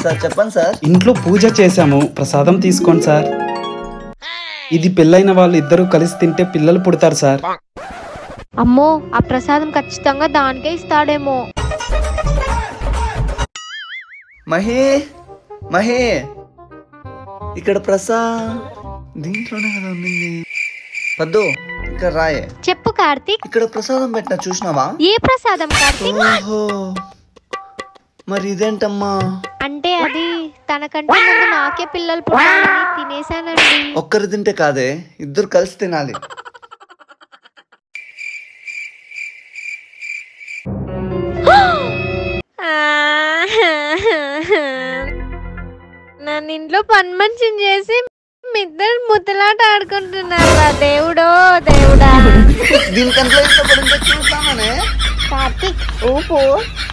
Sir చెప్పండి sir. ఇంట్లో పూజ చేశాము, ప్రసాదం తీసుకోండి సార్. ఇది పెళ్ళైన వాళ్ళు ఇద్దరు కలిసి తింటే పిల్లలు పుడతారు సార్. అమ్మో, ఆ ప్రసాదం ఖచ్చితంగా దానికే ఇస్తాడేమో. మహి మహి, ఇక్కడ దీంట్లోనే కదా ఉంది. పద్దు ఇక్కడ రాయే. చెప్పు కార్తీక్. ఇక్కడ ప్రసాదం పెట్టినా చూసినావా? ఏ ప్రసాదం కార్తీక్? ఓహో, మరి ఇదేంటమ్మా? అంటే అది తనకంటే ముందు నాకే పిల్లలు పుట్టాలని తినేసానండి. ఒక్కరు తింటే కాదే, ఇద్దరు కలిసి తినాలి. నన్ను ఇంట్లో పని మనిషిని చేసి ఇద్దరు ముద్దలాట ఆడుకుంటున్నారా దేవుడో దేవుడా. దీనికంటే ఇష్టపడిందో చూస్తామనే. కార్తీక్ ఊపు.